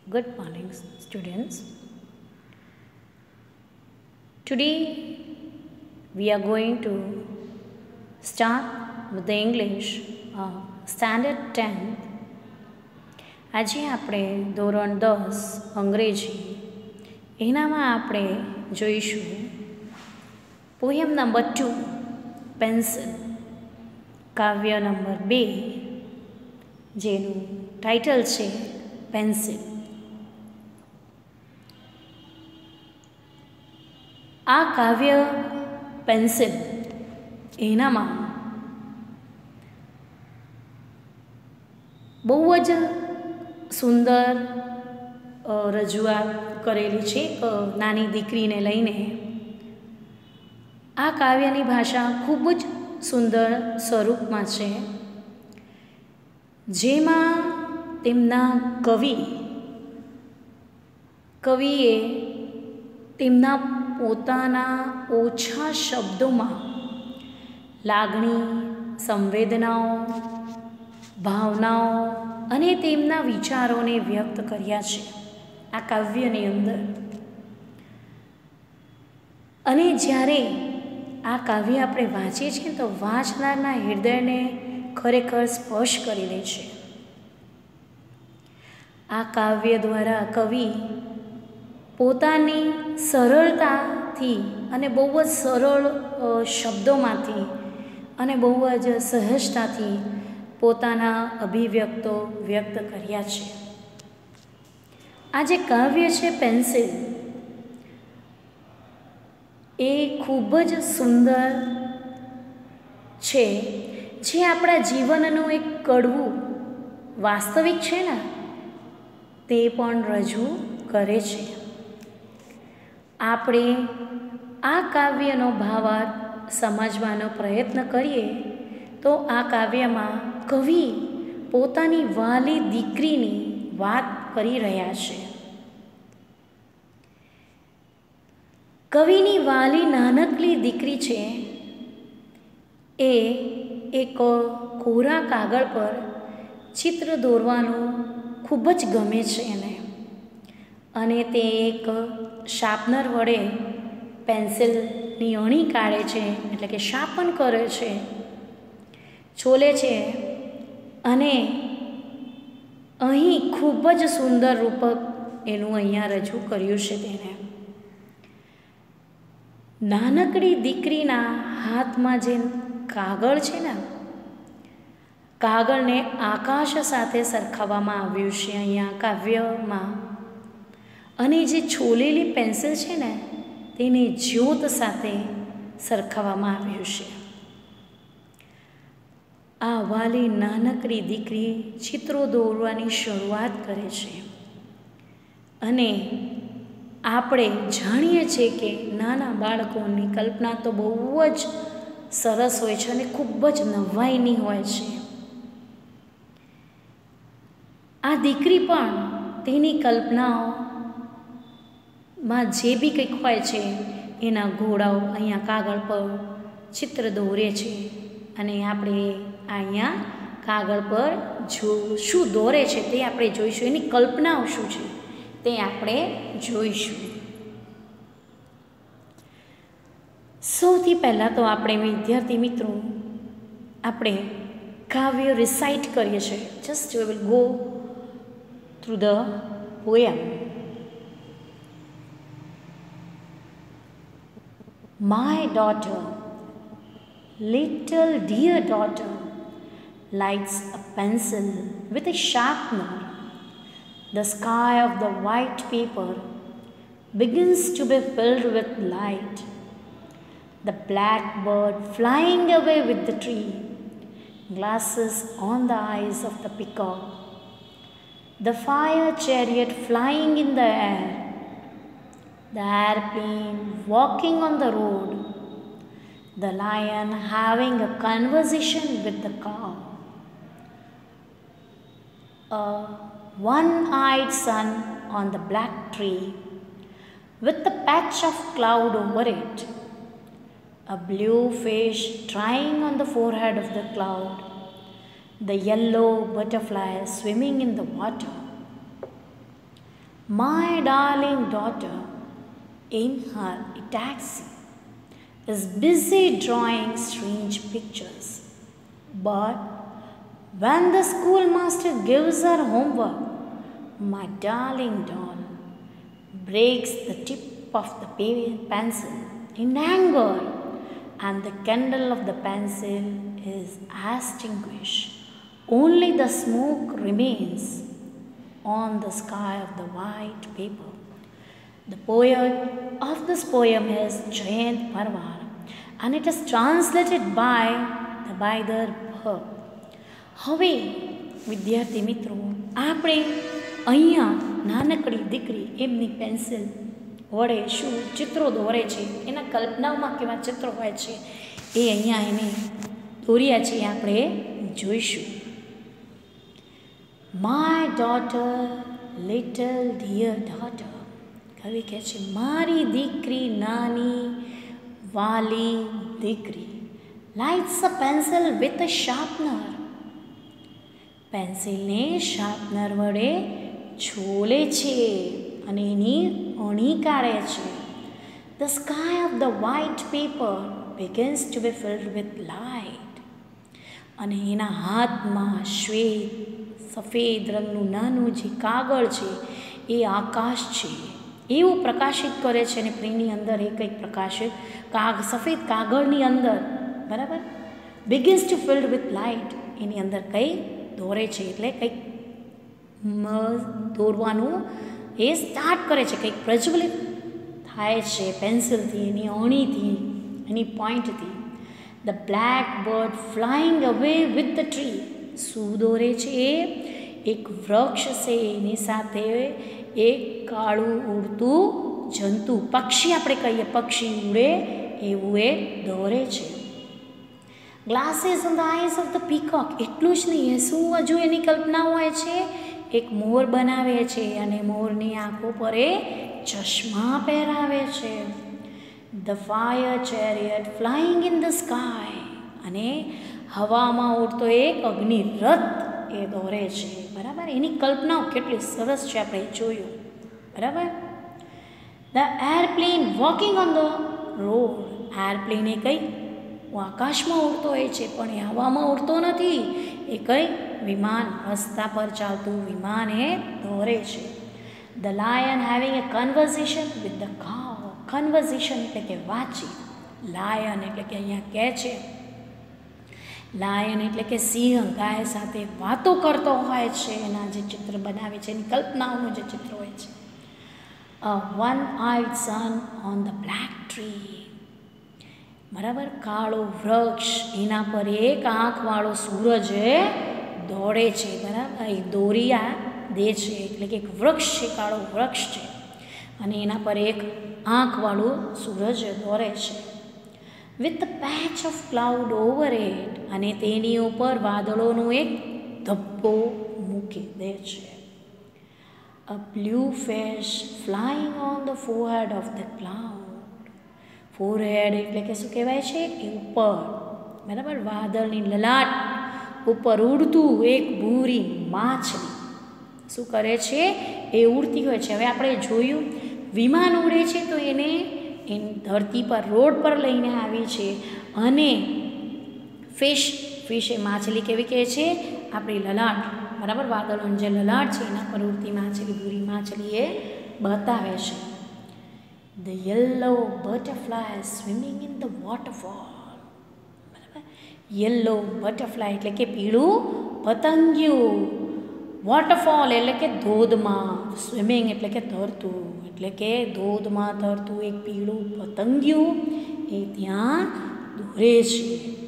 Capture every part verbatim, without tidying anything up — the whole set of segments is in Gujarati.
Good morning, students. Today we are going to start with the English uh, Standard tenth. આજે આપણે ધોરણ દસ અંગ્રેજી એનામાં આપણે જોઈશું પોયમ નંબર ટુ પેન્સિલ, કાવ્ય નંબર બે જેનું ટાઇટલ છે પેન્સિલ. આ કાવ્ય પેન્સિલ એનામાં બહુ જ સુંદર રજૂઆત કરેલી છે નાની દીકરીને લઈને. આ કાવ્યની ભાષા ખૂબ જ સુંદર સ્વરૂપમાં છે, જેમાં તેમના કવિ કવિએ તેમના પોતાના ઓછા શબ્દોમાં લાગણી, સંવેદનાઓ, ભાવનાઓ અને તેમના વિચારોને વ્યક્ત કર્યા છે આ કાવ્યની અંદર. અને જ્યારે આ કાવ્ય આપણે વાંચીએ છીએ તો વાંચનારના હૃદયને ખરેખર સ્પર્શ કરી લે છે. આ કાવ્ય દ્વારા કવિ પોતાની સરળતાથી અને બહુ જ સરળ શબ્દોમાંથી અને બહુ જ સહજતાથી પોતાના અભિવ્યક્તો વ્યક્ત કર્યા છે. આ જે કાવ્ય છે પેન્સિલ એ ખૂબ જ સુંદર છે, જે આપણા જીવનનું એક કડવું વાસ્તવિક છે ને તે પણ રજૂ કરે છે. આપણે આ કાવ્યનો ભાવાર્થ સમજવાનો પ્રયત્ન કરીએ તો આ કાવ્યમાં કવિ પોતાની વાલી દીકરીની વાત કરી રહ્યા છે. કવિની વાલી નાનકડી દીકરી છે એ એક કોરા કાગળ પર ચિત્ર દોરવાનું ખૂબ જ ગમે છે એને, અને તે એક શાર્પનર વડે પેન્સિલની અણી કાઢે છે, એટલે કે શાર્પન કરે છે, છોલે છે. અને અહીં ખૂબ જ સુંદર રૂપક એનું અહીંયા રજૂ કર્યું છે. તેને નાનકડી દીકરીના હાથમાં જે કાગળ છે ને, કાગળને આકાશ સાથે સરખાવવામાં આવ્યું છે અહીંયા કાવ્યમાં, અને જે છોલેલી પેન્સિલ છે ને તેને જ્યોત સાથે સરખાવવામાં આવ્યું છે. આ વાલી નાનકડી દીકરી ચિત્રો દોરવાની શરૂઆત કરે છે, અને આપણે જાણીએ છીએ કે નાના બાળકોની કલ્પના તો બહુ જ સરસ હોય છે અને ખૂબ જ નવાઈની હોય છે. આ દીકરી પણ તેની કલ્પનાઓમાં જે બી કંઈક હોય છે એના ઘોડાઓ અહીંયા કાગળ પર ચિત્ર દોરે છે, અને આપણે અહીંયા કાગળ પર જો શું દોરે છે તે આપણે જોઈશું, એની કલ્પનાઓ શું છે તે આપણે જોઈશું. સૌથી પહેલાં તો આપણે વિદ્યાર્થી મિત્રો આપણે કાવ્ય રિસાઇટ કરીએ છીએ. Just we will go through the poem. My daughter, little dear daughter, lights a pencil with a sharpener. The sky of the white paper begins to be filled with light. The blackbird flying away with the tree glasses on the eyes of the peacock. The fire chariot flying in the air, the airplane walking on the road, the lion having a conversation with the cow, a one-eyed sun on the black tree with a patch of cloud over it, a blue fish trying on the forehead of the cloud, the yellow butterfly swimming in the water. My darling daughter, in her taxi, is busy drawing strange pictures. But when the schoolmaster gives her homework, my darling doll breaks the tip of the pencil in anger, and the candle of the pencil is extinguished. Only the smoke remains on the sky of the white paper. The poet of this poem is Jayant Parwar, and it is translated by the Baider Bhag. હવે વિદ્યાર્થી મિત્રો, આપણે અહીંયા નાનકડી દીકરી એમની પેન્સિલ વડે શું ચિત્રો દોરે છે, એના કલ્પનાઓમાં કેવા ચિત્રો હોય છે એ અહીંયા એને દોર્યા છે, આપણે જોઈશું. My daughter, little dear daughter, કવિ કહે છે મારી દીકરી, નાની વાલી દીકરી, lights a pencil with a sharpener, પેન્સિલને શાર્પનર વડે છોલે છે અને એની અણી કાઢે છે. The sky of the white paper begins to be filled with light, અને એના હાથમાં શ્વેત સફેદ રંગનું નાનું જે કાગળ છે એ આકાશ છે એવું પ્રકાશિત કરે છે, અને એની અંદર એ કંઈક પ્રકાશિત કાગ સફેદ કાગળની અંદર, બરાબર, begins to filled with light, એની અંદર કંઈ દોરે છે, એટલે કંઈક દોરવાનું એ સ્ટાર્ટ કરે છે, કંઈક પ્રજ્વલિત થાય છે પેન્સિલથી, એની અણીથી, એની પોઈન્ટથી. The black bird flying away with the tree, શું દોરે છે? એક વૃક્ષ છે, એની સાથે એક કાળું ઉડતું જંતુ, પક્ષી આપણે કહીએ, પક્ષી ઉડે એવું એ દોરે છે. Glasses on the eyes of the peacock, એટલું જ નહીં, શું હજુ એની કલ્પના હોય છે? એક મોર બનાવે છે અને મોરની આંખો પર એ ચશ્મા પહેરાવે છે. The fire chariot flying in the sky, અને હવામાં ઉડતો એક અગ્નિ રથ એ દોરે છે, બરાબર. એની કલ્પનાઓ કેટલી સરસ છે, આપણે જોયું, બરાબર. The airplane walking on the road, airplane એ કંઈ આકાશમાં ઉડતો હોય છે પણ એ હવામાં ઉડતો નથી, એ કંઈ વિમાન, રસ્તા પર ચાલતું વિમાન એ દોરે છે. The lion having a conversation with the cow, conversation એટલે કે વાતચીત, લાયન એટલે કે અહીંયા કહે છે, લાયન એટલે કે સિંહ ગાય સાથે વાતો કરતો હોય છે, એના જે ચિત્ર બનાવે છે, એની કલ્પનાઓનું જે ચિત્ર હોય છે. A one eyed sun on the black tree, બરાબર, કાળો વૃક્ષ, એના પર એક આંખવાળો સૂરજ દોડે છે, બરાબર, એ દોરિયા દે છે, એટલે કે એક વૃક્ષ છે, કાળો વૃક્ષ છે, અને એના પર એક આંખવાળું સૂરજ દોરે છે. With the patch of cloud over it, અને તેની ઉપર વાદળોનો એક ધબ્બો મૂકી દે છે. A blue fish flying on the forehead of the cloud, forehead એટલે કે શું કહેવાય છે? એ ઉપર, બરાબર, વાદળની લલાટ ઉપર ઉડતું એક ભૂરી માછલી શું કરે છે? એ ઉડતી હોય છે. હવે આપણે જોયું વિમાન ઉડે છે તો એને એ ધરતી પર રોડ પર લઈને આવી છે, અને ફિશ ફિશ એ માછલી કેવી કહે છે? આપણી લલાટ, બરાબર, વાદળોની જે લલાટ છે એના પર ઉડતી માછલી, ભૂરી માછલી એ બતાવે છે. The yellow butterfly swimming in the waterfall, બરાબર, યલો બટરફ્લાય એટલે કે પીળું પતંગિયું, વોટરફોલ એટલે કે ધોધમાં, સ્વિમિંગ એટલે કે તરતું, એટલે કે ધોધમાં તરતું એક પીળું પતંગિયું એ ત્યાં દોરે છે.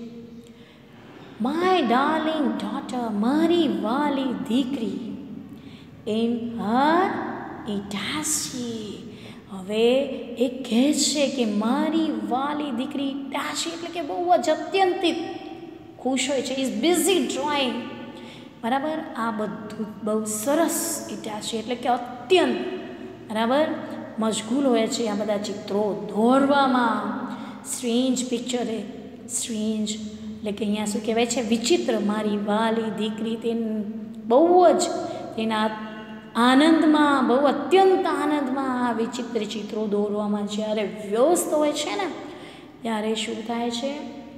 માય ડાર્લિંગ ડોટર, મારી વાલી દીકરી, ઇન હર ઇટાસી, હવે એ કહે છે કે મારી વાલી દીકરી, ઇટાસી એટલે કે બહુ જ અત્યંતિત ખુશ હોય છે, ઇઝ બિઝી ડ્રોઈંગ, બરાબર, આ બધું બહુ સરસ, ઇટાસી એટલે કે અત્યંત, બરાબર, મશગુલ હોય છે આ બધા ચિત્રો દોરવામાં. સ્ટ્રેન્જ પિક્ચર એ સ્ટ્રેન્જ એટલે કે અહીંયા શું કહેવાય છે? વિચિત્ર. મારી વાલી દીકરી તે બહુ જ તેના આનંદમાં, બહુ અત્યંત આનંદમાં આ વિચિત્ર ચિત્રો દોરવામાં જ્યારે વ્યસ્ત હોય છે ને ત્યારે શું થાય છે?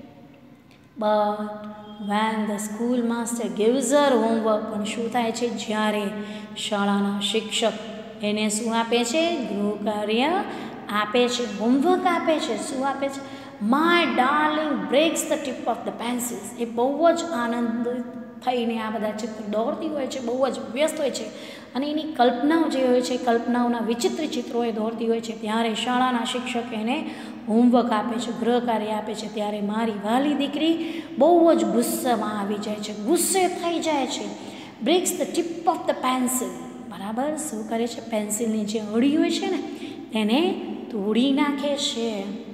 But when the school master gives her homework, પણ શું થાય છે? જ્યારે શાળાના શિક્ષક એને શું આપે છે? ગૃહ કાર્ય આપે છે, હોમવર્ક આપે છે. શું આપે છે? My darling breaks the tip of the pencils. એ બહુ જ આનંદ થઈને આ બધા ચિત્ર દોરતી હોય છે, બહુ જ વ્યસ્ત હોય છે અને એની કલ્પનાઓ જે હોય છે, કલ્પનાઓના વિચિત્ર ચિત્રો એ દોરતી હોય છે. ત્યારે શાળાના શિક્ષક એને હોમવર્ક આપે છે, ગૃહ કાર્ય આપે છે. ત્યારે મારી વાલી દીકરી બહુ જ ગુસ્સામાં આવી જાય છે, ગુસ્સે થઈ જાય છે. Breaks the tip of the pencil. બરાબર, શું કરે છે? પેન્સિલની જે અડી હોય છે ને તેને તોડી નાખે છે.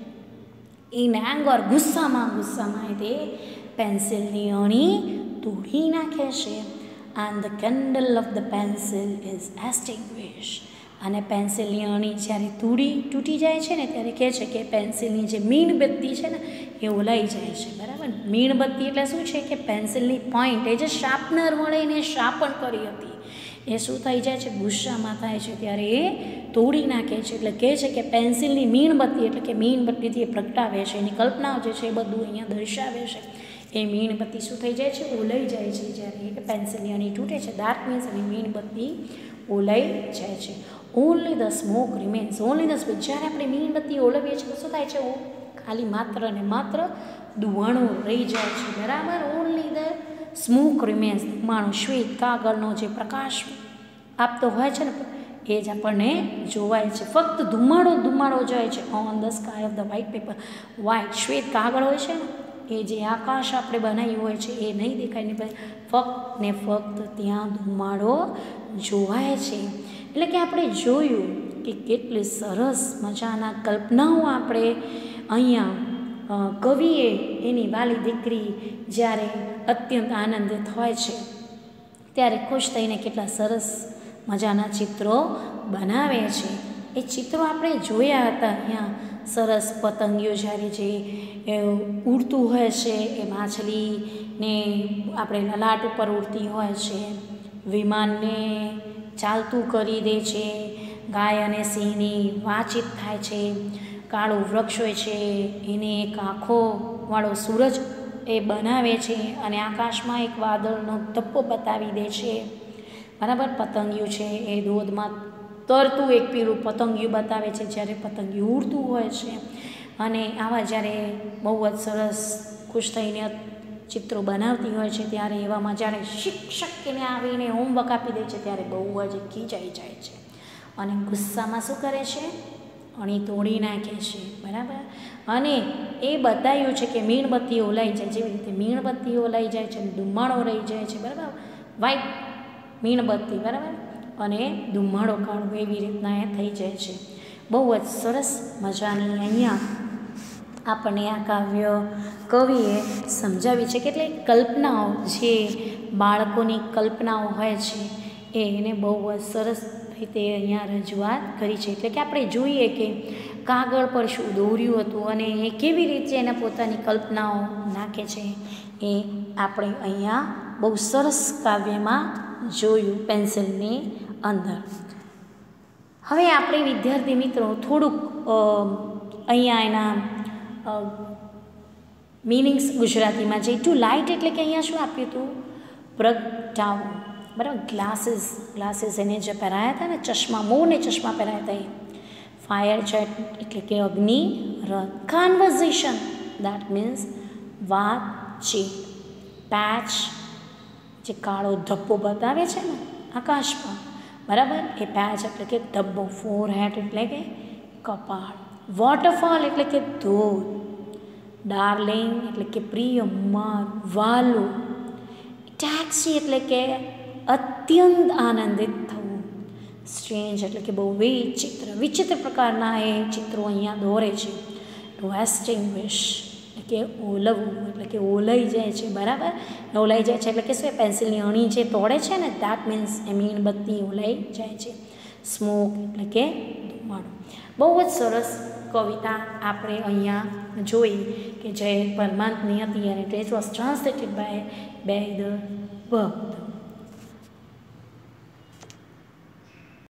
ઇન એંગર, ગુસ્સામાં ગુસ્સામાં તે પેન્સિલની અણી તોડી નાખે છે. And the candle of the pencil is extinguished. અને પેન્સિલની અણી જ્યારે તૂટી તૂટી જાય છે ને ત્યારે કહે છે કે પેન્સિલની જે મીણબત્તી છે ને એ ઓલાઈ જાય છે. બરાબર, મીણબત્તી એટલે શું છે કે પેન્સિલની પોઈન્ટ એ જે શાર્પનર વડે એને શાર્પન કરી હતી એ શું થઈ જાય છે? ગુસ્સામાં થાય છે ત્યારે એ તોડી નાખે છે. એટલે કહે છે કે પેન્સિલની મીણબત્તી એટલે કે મીણબત્તીથી એ પ્રગટાવે છે, એની કલ્પનાઓ જે છે એ બધું અહીંયા દર્શાવે છે. એ મીણબત્તી શું થઈ જાય છે? ઓલાઈ જાય છે. જ્યારે એ પેન્સિલની અણી તૂટે છે, ડાર્ક મીન્સ એની મીણબત્તી ઓલાઈ જાય છે. Only the smoke remains. Only the smoke. જ્યારે આપણે મીણબત્તી ઓલવીએ છીએ તો શું થાય છે? ખાલી માત્ર ને માત્ર ધુવાણો રહી જાય છે. બરાબર, ઓનલી ધ સ્મોક રિમેન્સ. ધુમાડો, શ્વેત કાગળનો જે પ્રકાશ આપતો હોય છે ને એ જ આપણને જોવાય છે. ફક્ત ધુમાડો ધુમાડો જાય છે on the sky of the white paper. White શ્વેત કાગળ હોય છે ને એ જે આકાશ આપણે બનાવ્યું હોય છે એ નહીં દેખાય ને ફક્ત ને ફક્ત ત્યાં ધુમાડો જોવાય છે. એટલે કે આપણે જોયું કે કેટલી સરસ મજાના કલ્પનાઓ આપણે અહીંયા કવિએ એની વાલી દીકરી જ્યારે અત્યંત આનંદિત હોય છે ત્યારે ખુશ થઈને કેટલા સરસ મજાના ચિત્રો બનાવે છે. એ ચિત્રો આપણે જોયા હતા અહીંયા. સરસ પતંગિયો જ્યારે જે ઉડતું હોય છે, એ માછલીને આપણે લલાટ ઉપર ઉડતી હોય છે, વિમાનને ચાલતું કરી દે છે, ગાય અને સિંહની વાતચીત થાય છે, કાળું વૃક્ષ હોય છે એને એક આંખોવાળો સૂરજ એ બનાવે છે અને આકાશમાં એક વાદળનો ધબ્બો બતાવી દે છે. બરાબર, પતંગિયું છે એ ધોધમાં તરતું એક પીળું પતંગિયું બતાવે છે જ્યારે પતંગિયું ઉડતું હોય છે. અને આવા જ્યારે બહુ જ સરસ ખુશ થઈને ચિત્રો બનાવતી હોય છે ત્યારે એવામાં જ્યારે શિક્ષક એને આવીને હોમવર્ક આપી દે છે ત્યારે બહુ જ ખીજાઈ જાય છે અને ગુસ્સામાં શું કરે છે? અણી તોડી નાખે છે. બરાબર, અને એ બતાવ્યું છે કે મીણબત્તી ઓલાઈ જાય, જેવી રીતે મીણબત્તી ઓલાઈ જાય છે, ધુમાડો રહી જાય છે. બરાબર, વ્હાઈટ મીણબત્તી, બરાબર, અને ધુમાડો કાઢવો એવી રીતના એ થઈ જાય છે. બહુ જ સરસ મજાની અહીંયા આપણને આ કાવ્ય કવિએ સમજાવી છે. કેટલી કલ્પનાઓ જે બાળકોની કલ્પનાઓ હોય છે એ એને બહુ જ સરસ રીતે અહીંયા રજૂઆત કરી છે. એટલે કે આપણે જોઈએ કે કાગળ પર શું દોર્યું હતું અને એ કેવી રીતે એને પોતાની કલ્પનાઓ નાખે છે એ આપણે અહીંયા બહુ સરસ કાવ્યમાં જોયું પેન્સિલની અંદર. હવે આપણે વિદ્યાર્થી મિત્રો થોડુંક અહીંયા એના મિનિંગ્સ ગુજરાતીમાં જઈ. ટુ લાઇટ એટલે કે અહીંયા શું આપ્યું હતું? પ્રગટાવવું. બરાબર, ગ્લાસીસ ગ્લાસીસ એને જે પહેરાયા હતા ને, ચશ્મા, મોરને ચશ્મા પહેરાયા હતા એ. ફાયર જેટ એટલે કે અગ્નિ રથ. કન્વર્ઝેશન દેટ મીન્સ વાતચીત. પેચ જે કાળો ધબ્બો બતાવે છે ને આકાશમાં, બરાબર, એ પેચ એટલે કે ધબ્બો. ફોર હેડ એટલે કે કપાળ. વોટરફોલ એટલે કે ધોધ. ડાર્લિંગ એટલે કે પ્રિય, માર, વાલું. ટેક્સી એટલે કે અત્યંત આનંદિત થવું. સ્ટ્રેન્જ એટલે કે બહુ વિચિત્ર વિચિત્ર પ્રકારના એ ચિત્રો અહીંયા દોરે છે. ટુ એક્સટિંગ્વિશ એટલે કે ઓલવવું એટલે કે ઓલાઈ જાય છે. બરાબર, ઓલાઈ જાય છે એટલે કે શું? પેન્સિલની અણી જે તોડે છે ને દેટ મીન્સ એ મીણબત્તી ઓલાઈ જાય છે. સ્મોક એટલે કે ધુમાડો. બહુ જ સરસ કવિતા આપણે અહીંયા જોઈ કે જે પરમાનંદની હતી અને it was translated by Bedar ભક્ત.